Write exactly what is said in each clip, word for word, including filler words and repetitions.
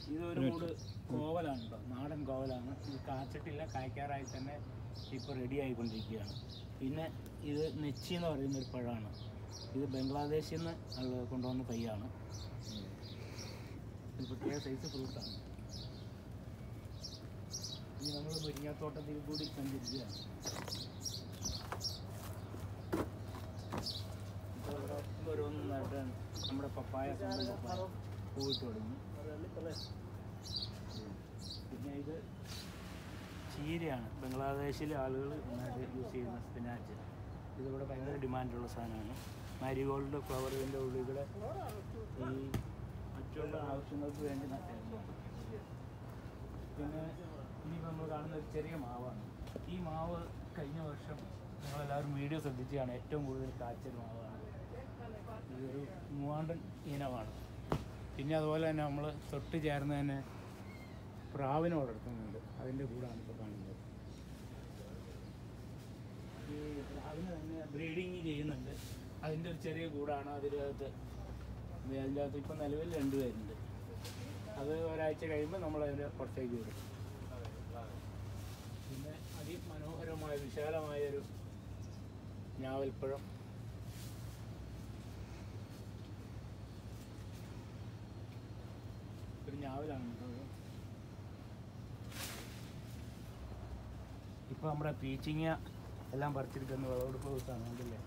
ഇതൊരു മൂട് കോവലാണ് കേട്ടോ, നാടൻ കോവലാണ്. ഇത് കാച്ചിട്ടില്ല, കായ്ക്കാറായി തന്നെ ഇപ്പോൾ റെഡി ആയിക്കൊണ്ടിരിക്കുകയാണ്. പിന്നെ ഇത് നെച്ചി എന്ന് പറയുന്നൊരു പഴമാണ്. ഇത് ബംഗ്ലാദേശിൽ നിന്ന് കൊണ്ടുവന്ന തൈയാണ്. ഇത് പ്രത്യേക സൈസ് ഫ്രൂട്ടാണ്. ഇനി നമ്മൾ മുരിങ്ങാത്തോട്ടത്തിൽ കൂടി സഞ്ചരിക്കുകയാണ്. ഇപ്പോൾ ഇവിടെ ഓരോന്നായിട്ട് നമ്മുടെ പപ്പായ പപ്പായ പൂവിട്ട് തുടങ്ങി. പിന്നെ ഇത് ചീരയാണ്. ബംഗ്ലാദേശിലെ ആളുകൾ നന്നായിട്ട് യൂസ് ചെയ്യുന്ന സ്പിനാച്ച്. ഇതിവിടെ ഭയങ്കര ഡിമാൻഡുള്ള സാധനമാണ്. മാരിഗോൾഡ് ഫ്ലവറിൻ്റെ ഉള്ളിൽ ഈ മറ്റുള്ള ആവശ്യങ്ങൾക്ക് വേണ്ടി നട്ടായിരുന്നു. പിന്നെ ഇനിയിപ്പോൾ നമ്മൾ കാണുന്ന ഒരു ചെറിയ മാവാണ്. ഈ മാവ് കഴിഞ്ഞ വർഷം ഞങ്ങളെല്ലാവരും വീഡിയോ ശ്രദ്ധിച്ചാണ് ഏറ്റവും കൂടുതൽ കാച്ചൊരു മാവാണ്. ഇതൊരു മൂവാണ്ടൻ ഇനമാണ്. പിന്നെ അതുപോലെ തന്നെ നമ്മൾ തൊട്ട് ചേർന്ന് തന്നെ പ്രാവിനെ വളർത്തുന്നുണ്ട്. അതിൻ്റെ കൂടാണ് ഇപ്പോൾ കാണുന്നത്. ഈ പ്രാവിന് തന്നെ ബ്രീഡിങ് ചെയ്യുന്നുണ്ട്. അതിൻ്റെ ഒരു ചെറിയ കൂടാണ്. അതിനകത്ത് അതിൻ്റെ അകത്ത് ഇപ്പം നിലവിൽ രണ്ട് പേരുണ്ട്. അത് ഒരാഴ്ച കഴിയുമ്പോൾ നമ്മളതിൻ്റെ പുറത്തേക്ക് വിടും. പിന്നെ അതിമനോഹരമായ വിശാലമായൊരു ഞാവൽപ്പഴം. ഒരു ഞാവലാണ്. ഇപ്പോൾ നമ്മുടെ പീച്ചിങ്ങ എല്ലാം പറിച്ചെടുക്കുന്ന വിളവെടുപ്പ് ദിവസമാണ്. കണ്ടില്ലേ?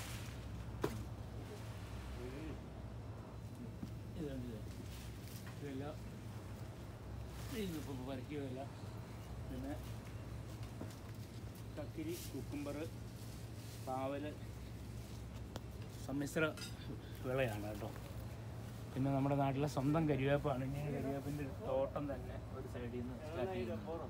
ഇതുണ്ടല്ലേ, ഇതെല്ലാം ഇതിപ്പോൾ പറിക്കുകയല്ല. പിന്നെ കക്കിരി, കുക്കുംബർ, പാവൽ സമ്മിശ്ര വിളയാണ് കേട്ടോ. പിന്നെ നമ്മുടെ നാട്ടിലെ സ്വന്തം കരിവേപ്പാണ്. ഇങ്ങനെ കരിവേപ്പിൻ്റെ ഒരു തോട്ടം തന്നെ ഒരു സൈഡിൽ നിന്ന് സ്റ്റാർട്ട് ചെയ്യുന്നത്.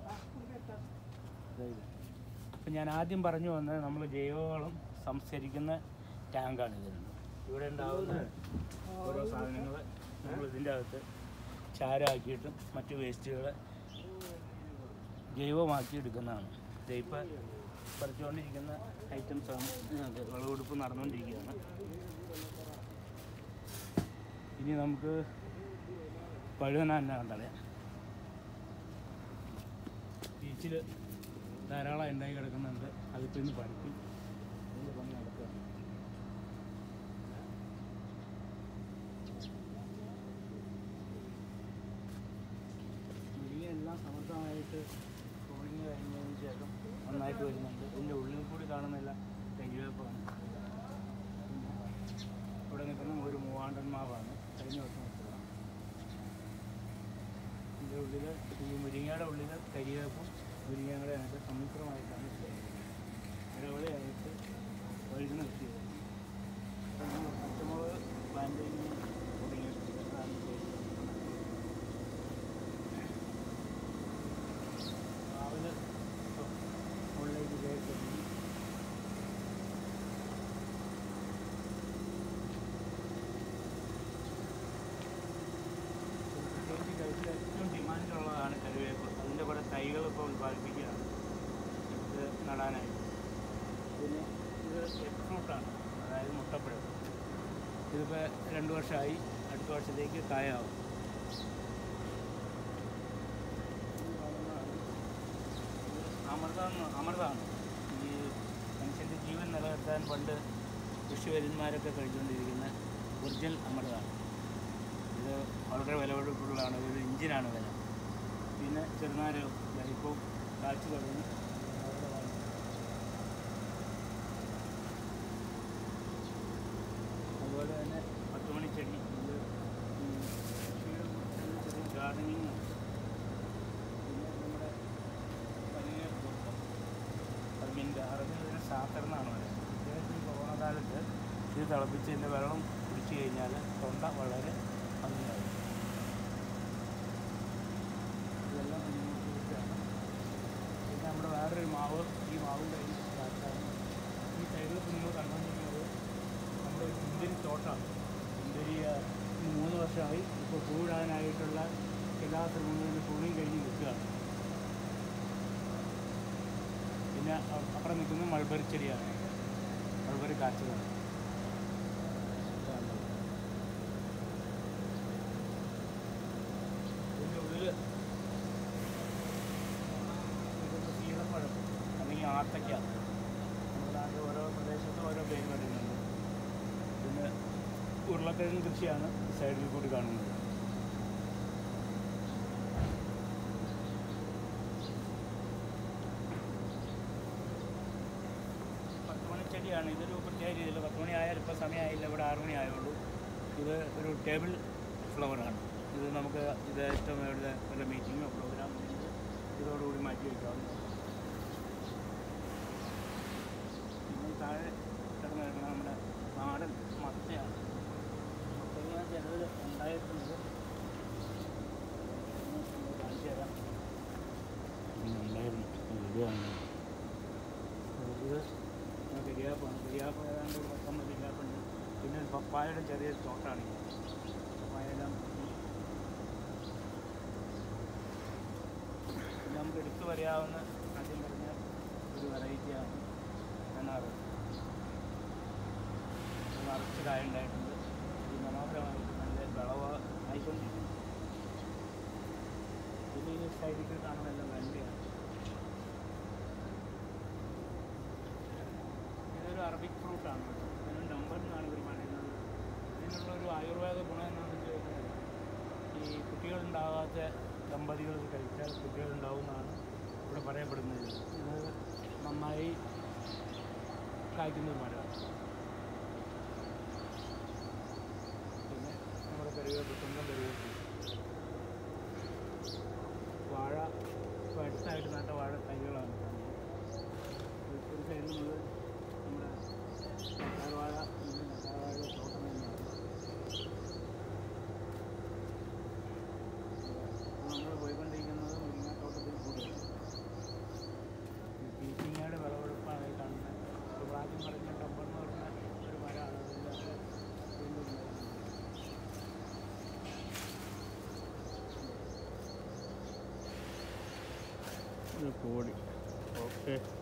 അപ്പം ഞാൻ ആദ്യം പറഞ്ഞു വന്നത് നമ്മൾ ജൈവവളം സംസ്കരിക്കുന്ന ടാങ്കാണ് ഇതിനുണ്ട്. ഇവിടെ ഉണ്ടാകുന്ന ഓരോ സാധനങ്ങൾ നമ്മൾ ഇതിൻ്റെ അകത്ത് ചാരമാക്കിയിട്ടും മറ്റ് വേസ്റ്റുകൾ ജൈവമാക്കി എടുക്കുന്നതാണ്. ഇപ്പം പറിച്ചുകൊണ്ടിരിക്കുന്ന ഐറ്റംസാണ്. വിളവെടുപ്പ് നടന്നുകൊണ്ടിരിക്കുകയാണ്. ഇനി നമുക്ക് പഴുതന തന്നെ കണ്ടറിയാം. ബീച്ചിൽ ധാരാളം ഉണ്ടായി കിടക്കുന്നുണ്ട്. അതിപ്പോൾ ഇന്ന് പറിക്കും. അതിൻ്റെ പണി നടക്കുകയാണ്. മുരിങ്ങയെല്ലാം സമർത്ഥമായിട്ട് ട്രോളിങ് കഴിഞ്ഞതിന് ശേഷം നന്നായിട്ട് വരുന്നുണ്ട്. ഇതിൻ്റെ ഉള്ളിൽ കൂടി കാണുന്നില്ല കരിവേപ്പാണ്. ഇവിടെ നിൽക്കുന്ന ഒരു മൂവാണ്ടൻ മാവാണ്. കഴിഞ്ഞ വർഷം വെച്ചതാണ്. ഇതിൻ്റെ ഉള്ളിൽ ഈ മുരിങ്ങയുടെ ഉള്ളിൽ കരിവേപ്പും മുരിങ്ങയുടെ ആയിട്ട് സമ്മിശ്രമായിട്ടാണ് ഇടവേളയായിട്ട് വഴുതുന്ന കൃഷി ചെയ്തത്. പച്ചമുളക് പ്ലാന്റ് തുടങ്ങിയിട്ടുണ്ട്. രാവിലെ മുകളിലേക്ക് കയറി കഴിച്ചിൽ ഏറ്റവും ഡിമാൻഡുള്ളതാണ് കറിവേപ്പ്. അതിൻ്റെ കൂടെ തൈകൾ ഇപ്പോൾ ഉൽപ്പാദിപ്പിക്കുകയാണ് ഇത് നടാനായിട്ട്. പിന്നെ ഇത് എഗ് ഫ്രൂട്ടാണ്, അതായത് മുട്ടപ്പഴം. ഇതിപ്പോൾ രണ്ട് വർഷമായി. അടുത്ത വർഷത്തേക്ക് കായാവും. അമൃതമാണ് അമൃതമാണ് ഈ മനുഷ്യൻ്റെ ജീവൻ നിലനിർത്താൻ പണ്ട് കൃഷിവര്യന്മാരൊക്കെ കഴിച്ചുകൊണ്ടിരിക്കുന്ന ഒറിജിനൽ അമൃതമാണ്. ഇത് വളരെ വിലപിടിപ്പുള്ളതാണ്. ഒരു ഇഞ്ചിനാണ് വില. പിന്നെ ചെറുനാരകം ഇപ്പോൾ കാച്ചു തുടങ്ങി. അതുപോലെ തന്നെ പത്തുമണിച്ചെടി. ഇത് കൃഷിയുടെ ചെറിയ ഗാർഡനിങ്. പിന്നെ നമ്മുടെ പനിനീർത്തോട്ടം. അറബിൻ്റെ അറബിൽ ഇതിന് സാത്തർ എന്നാണ് പറയുന്നത്. പ്രത്യേകിച്ച് ഈ കൊറോണ കാലത്ത് ഇത് തിളപ്പിച്ച് ഇതിൻ്റെ വെള്ളം കുടിച്ചു കഴിഞ്ഞാൽ തൊണ്ട വളരെ ഭംഗിയായി. ഇതെല്ലാം പനിനീർത്തോട്ടമാണ്. പിന്നെ നമ്മുടെ വേറൊരു മാവ്, ഈ മാവിൻ്റെ കയ്യിൽ സ്റ്റാർട്ടാണ്. ഈ സൈഡിൽ നിങ്ങൾ കണ്ടുകൊണ്ടിരിക്കുന്നത് നമ്മുടെ ഒരു സുന്ദരി തോട്ടമാണ്. സുന്ദരി മൂന്ന് വർഷമായി. ഇപ്പോൾ പൂവിടാനായിട്ടുള്ള എല്ലാ ശ്രമങ്ങളും പൂണിയും കഴിഞ്ഞ് നിൽക്കുകയാണ്. പിന്നെ അപ്പുറം നിൽക്കുന്നത് മൾബറി ചെടിയാണ്. മൾബറി കാച്ചതാണ്. വത്തയ്ക്ക. നമ്മുടെ നാട്ടിൽ ഓരോ പ്രദേശത്തും ഓരോ പേര് പറയുന്നുണ്ട്. പിന്നെ ഉരുളക്കിഴങ്ങ് കൃഷിയാണ് ഈ സൈഡിൽ കൂടി കാണുന്നത്. പത്തുമണിച്ചെടിയാണ്. ഇതൊരു പ്രത്യേക രീതിയിൽ പത്ത് മണി ആയാൽ ഇപ്പോൾ സമയമായില്ല, ഇവിടെ ആറു മണി ആയുള്ളൂ. ഇത് ഒരു ടേബിൾ ഫ്ലവറാണ്. ഇത് നമുക്ക് ഇത് ഏറ്റവും ഇവിടെ വല്ല മീറ്റിങ്ങോ പ്രോഗ്രാം ഇതോടുകൂടി മാറ്റി വയ്ക്കാവുന്നതാണ്. പിന്നെ താഴെ കിടന്ന് കിടക്കുന്ന നമ്മുടെ നാടൻ മത്തയാണ്. മത്തങ്ങ ചിലത് ഉണ്ടായിരുന്നത് കാണിച്ചു തരാം. ഉണ്ടായിരുന്നു ഇതാണ്. ഇത് കരിയാപ്പാണ്. കരിയാപ്പ് ഏതാണ്ട് ഒരു പത്തൊമ്പത് കരിയാപ്പുണ്ട്. പിന്നെ ഒരു പപ്പായയുടെ ചെറിയൊരു തോട്ടാണ്. പപ്പായെല്ലാം പിന്നെ നമുക്ക് എടുത്തു പറയാവുന്ന ആദ്യം പറഞ്ഞ ഒരു വെറൈറ്റിയാണ് അനാറ്. നിറച്ച് കായ ഉണ്ടായിട്ടുണ്ട്. ഇത് മനോഹരമായിട്ട് നല്ല വിളവ് ആയിക്കൊണ്ടിരിക്കുന്നു. പിന്നെ ഈ സൈഡിൽ കാണുന്നതെല്ലാം വെണ്ടയാണ്. ഇതൊരു അറബിക് ഫ്രൂട്ടാണ്. ഇതിന് നമ്പർ എന്നാണ് ഇവർ പറയുന്നത്. ഇതിനുള്ള ഒരു ആയുർവേദ ഗുണം എന്താണെന്ന് വെച്ച് കഴിഞ്ഞാൽ ഈ കുട്ടികളുണ്ടാകാത്ത ദമ്പതികൾ കഴിച്ചാൽ കുട്ടികളുണ്ടാവുമെന്നാണ് ഇവിടെ പറയപ്പെടുന്നത്. ഇത് നന്നായി കായ്ക്കുന്ന ഒരു മരമാണ്. പിന്നെ നമ്മുടെ കറിവേപ്പ്, സ്വന്തം കറിവേപ്പ്, വാഴ ഇപ്പോൾ അടുത്തായിട്ട് നട്ട വാഴ തൈകളാണ്. ഒരു സൈഡിൽ മുതൽ നമ്മുടെ നട്ടാർവാഴ നട്ടാർവാഴ തോട്ടം തന്നെയാണ്. നമ്മൾ പോയിക്കൊണ്ടിരിക്കുന്നത് മുരിങ്ങാത്തോട്ടത്തിൽ കൂടിയാണ്. പീച്ചിങ്ങയുടെ വിളവെടുപ്പാണ് ഈ കാണുന്നത്. ഇപ്പോൾ ആദ്യം പറഞ്ഞ ഡബ്ബർ എന്ന് പറഞ്ഞ ഒരു മരമാണ്. അതിൻ്റെ വീണ്ടും ഒരു കോടി. ഓക്കെ.